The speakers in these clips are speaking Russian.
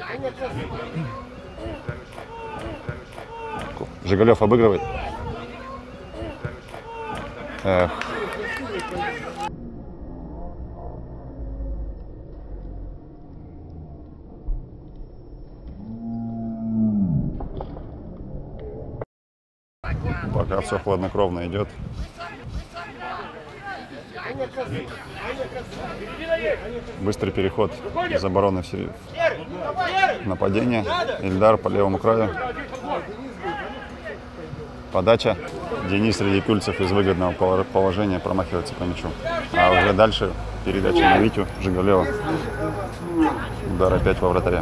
Жигалев обыгрывает. Эх. Пока все хладнокровно идет. Быстрый переход из обороны в нападение. Ильдар по левому краю. Подача. Денис Редикюльцев из выгодного положения промахивается по мячу. А уже дальше передача на Витю Жигалева. Удар опять во вратаря.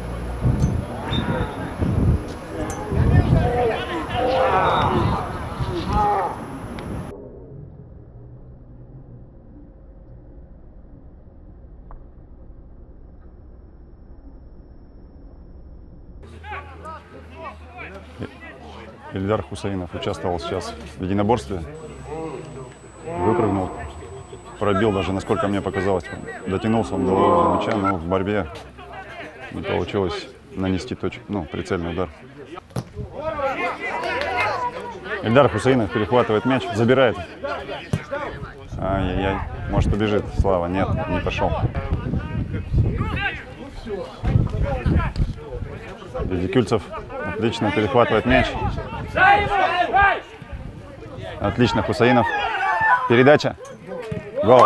Ильдар Хусаинов участвовал сейчас в единоборстве, выпрыгнул, пробил даже, насколько мне показалось, дотянулся он до мяча, но в борьбе не получилось нанести прицельный удар. Ильдар Хусаинов перехватывает мяч, забирает. Ай-яй-яй, может убежит. Слава, нет, не пошел. Редикюльцев отлично перехватывает мяч. Отлично, Хусаинов. Передача. Гол.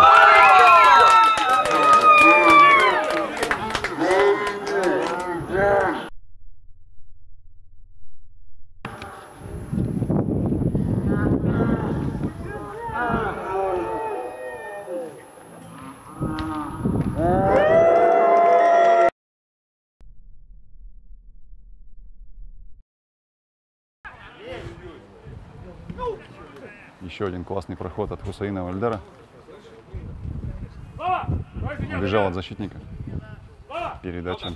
Еще один классный проход от Хусаинова Ильдара. Убежал от защитника. Передача.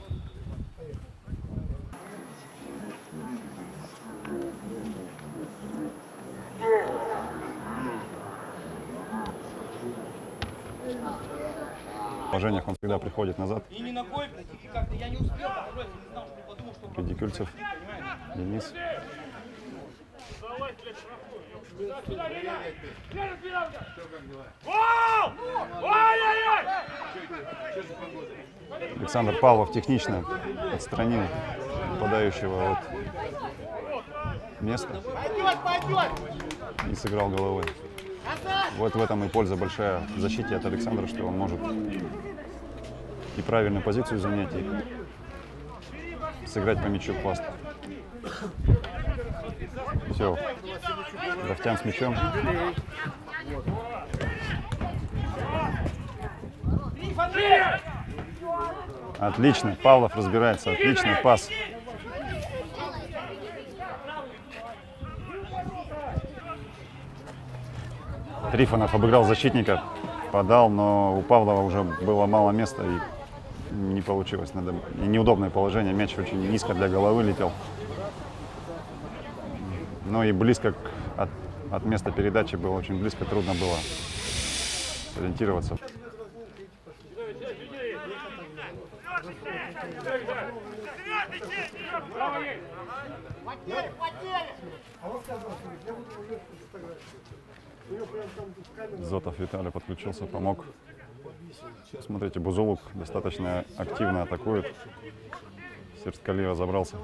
В положениях он всегда приходит назад. Редикюльцев. Денис. Александр Павлов технично отстранил нападающего от места и сыграл головой. Вот в этом и польза большая в защите от Александра, что он может и правильную позицию занять, и сыграть по мячу классно. Все. Рафтян с мячом. Отлично. Павлов разбирается. Отличный пас. Трифонов обыграл защитника. Подал, но у Павлова уже было мало места и не получилось. И неудобное положение. Мяч очень низко для головы летел. Но и близко от места передачи было очень близко, трудно было сориентироваться. Зотов Виталий подключился, помог. Смотрите, Бузулук достаточно активно атакует. Сердскалиева забрался.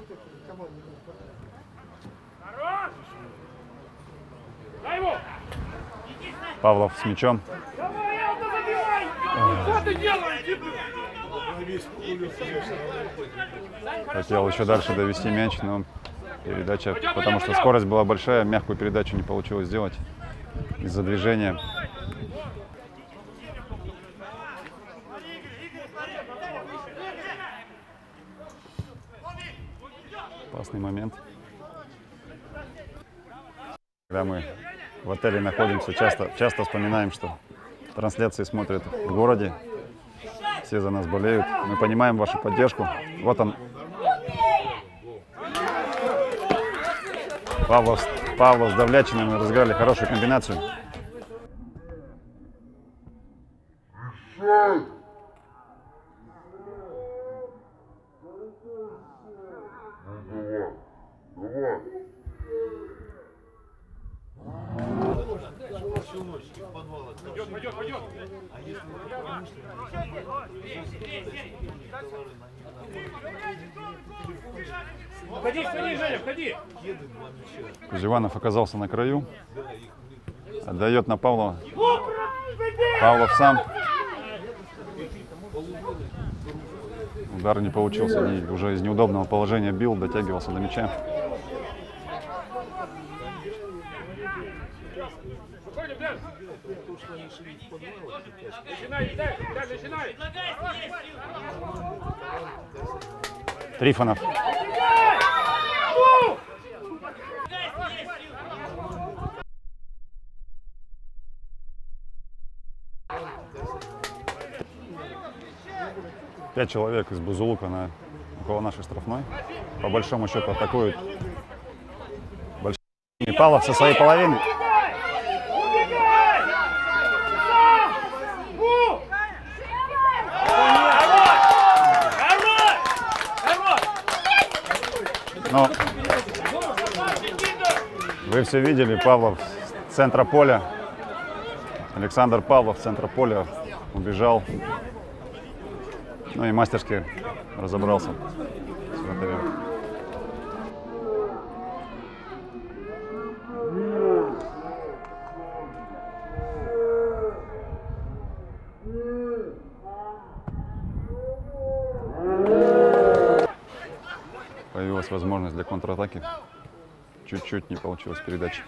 Павлов с мячом. Хотел еще дальше довести мяч, но передача, потому что скорость была большая, мягкую передачу не получилось сделать из-за движения. Опасный момент. Когда мы в отеле находимся, часто вспоминаем, что трансляции смотрят в городе, все за нас болеют. Мы понимаем вашу поддержку. Вот он. Павлов с Давлячиным разыграли хорошую комбинацию. Входи, Женя, входи! Кузеванов оказался на краю. Отдает на Павлова. Павлов сам. Удар не получился. Уже из неудобного положения бил, дотягивался до мяча. Трифонов. Пять человек из Бузулука около нашей штрафной. По большому счету атакуют большие. Павлов со своей половины. Но вы все видели, Павлов с центра поля. Александр Павлов с центра поля убежал. Ну и мастерски разобрался с вратарем. Появилась возможность для контратаки. Чуть-чуть не получилось передачи.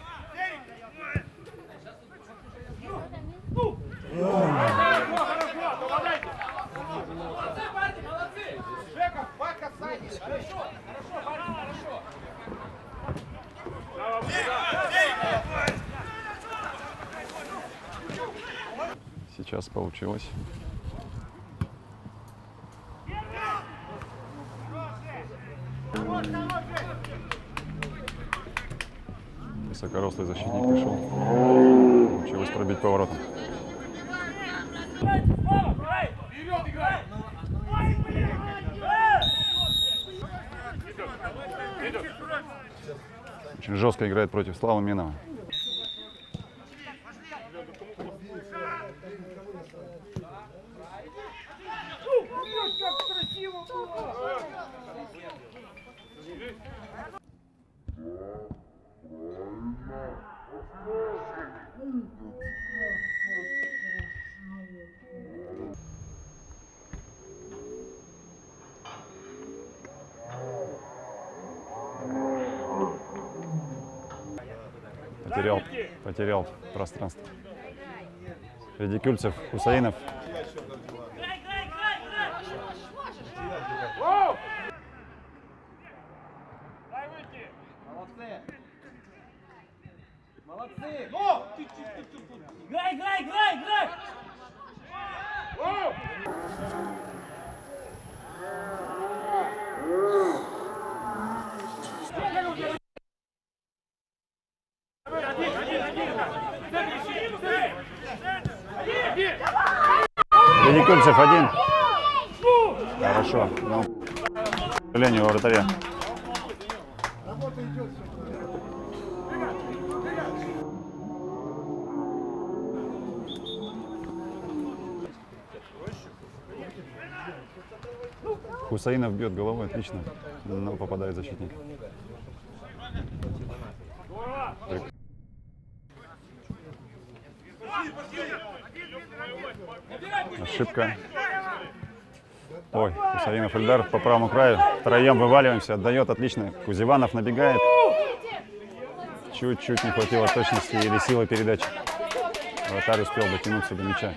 Сейчас получилось. Высокорослый защитник пришел. Получилось пробить поворотом. Очень жестко играет против Славы Менова. Потерял пространство. Редикюльцев, Хусаинов. Молодцы! Играй! Редикюльцев один. Хорошо. Но, к сожалению, вратаря. Хусаинов бьет головой, отлично, но попадает защитник. Ошибка. Ой, Хусаинов Эльдар по правому краю. Втроем вываливаемся, отдает отлично. Кузеванов набегает. Чуть-чуть не хватило точности или силы передачи. Вратарь успел дотянуться до мяча.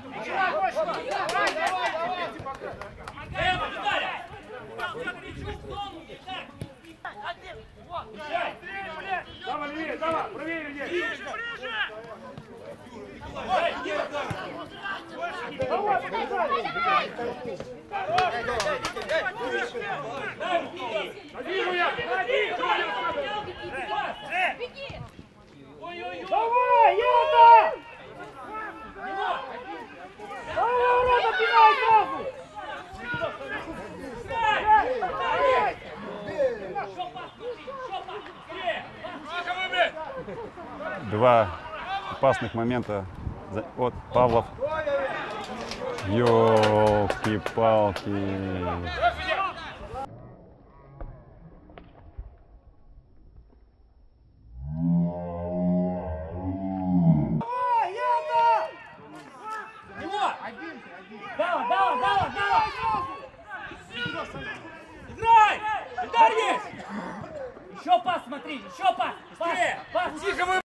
Давай, Яна! Давай, напинай сразу! Два опасных момента. Вот Павлов. Ёлки-палки. Играй! Удар есть! Еще пас, смотри, еще пас! Пас! Тихо вы!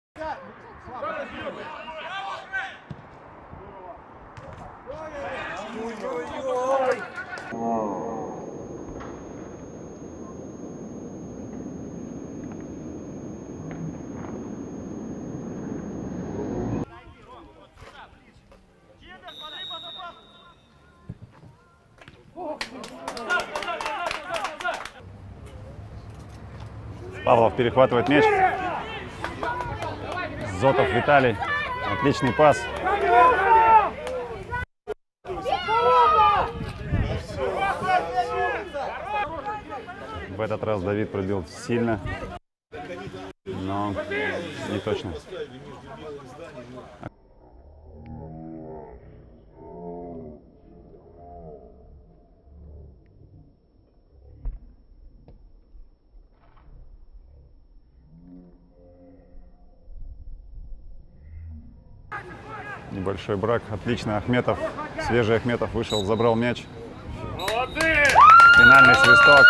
Павлов перехватывает мяч. Зотов Виталий. Отличный пас. В этот раз Давид пробил сильно, но не точно. Небольшой брак. Отлично. Ахметов. Свежий Ахметов вышел, забрал мяч. Молодцы! Финальный свисток.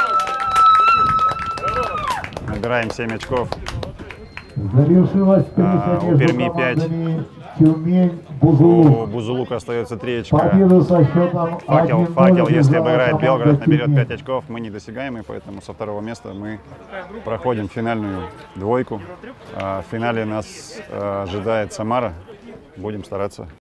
Набираем 7 очков. Завершилась встреча у между Перми 5. командами Тюмень, Бузулук. У Бузулука остается 3 очка. Победу со счетом 1-0 Факел, если взяла обыграет команда Белгород, наберет Тюмень. 5 очков. Мы недосягаемы, поэтому со второго места мы проходим финальную двойку. В финале нас ожидает Самара. Будем стараться